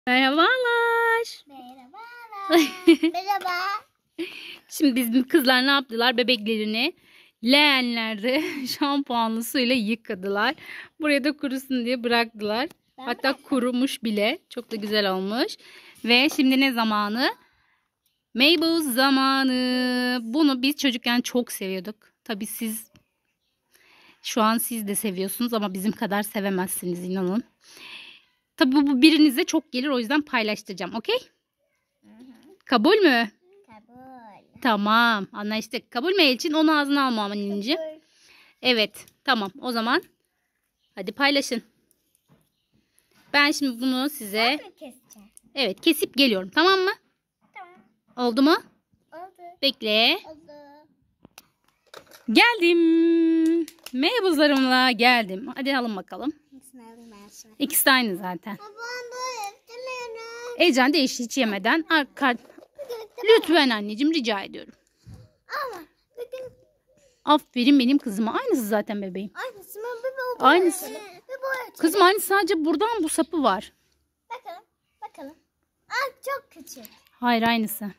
Merhabalar. Merhabalar. Merhaba. Şimdi bizim kızlar ne yaptılar? Bebeklerini leğenlerde şampuanlı suyla yıkadılar. Buraya da kurusun diye bıraktılar. Hatta kurumuş bile. Çok da güzel olmuş. Ve şimdi ne zamanı? Meybuz zamanı. Bunu biz çocukken çok seviyorduk. Tabii şu an siz de seviyorsunuz ama bizim kadar sevemezsiniz, inanın. Tabii bu birinize çok gelir, o yüzden paylaştıracağım. Okey? Kabul mü? Kabul. Tamam, anlaştık. Kabul mü Elçin? Onu ağzına alma anneciğim. Evet, tamam. O zaman hadi paylaşın. Ben şimdi bunu size evet kesip geliyorum. Tamam mı? Tamam. Oldu mu? Oldu. Bekle. Oldu. Geldim. Meybuzlarımla geldim. Hadi alın bakalım. İkisini alayım ben sonra. İkisi de aynı zaten. Ben böyle istemiyorum. Ecen de hiç yemeden. Lütfen anneciğim, rica ediyorum. Ama bugün Aferin benim kızıma. Aynısı zaten bebeğim. aynısı mı? Bir Aynısı. Bir boya. Kızım aynı, sadece buradan bu sapı var. Bakalım. Bakalım. Aa, çok küçük. Hayır, aynısı.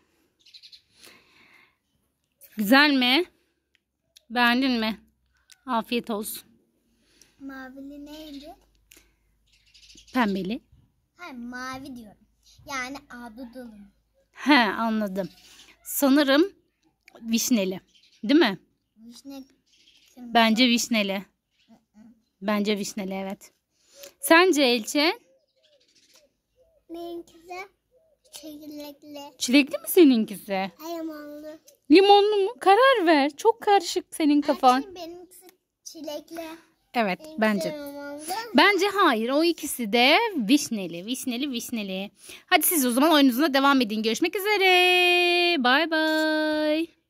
Güzel mi? Beğendin mi? Afiyet olsun. Mavili neydi? Pembeli. Ha, mavi diyorum. Yani adudulu. He, anladım. Sanırım vişneli. Değil mi? Vişne. Bence vişneli. Bence vişneli, evet. Sence Elçe? Benimkisi çekirdekli. Çilekli mi seninkisi? Limonlu. Limonlu mu? Karar ver. Çok karışık senin kafan. Benimkisi çilekli. Evet, Benimkisi bence. limonlu. Bence hayır. O ikisi de vişneli. Vişneli. Hadi siz o zaman oyununuza devam edin. Görüşmek üzere. Bay bay.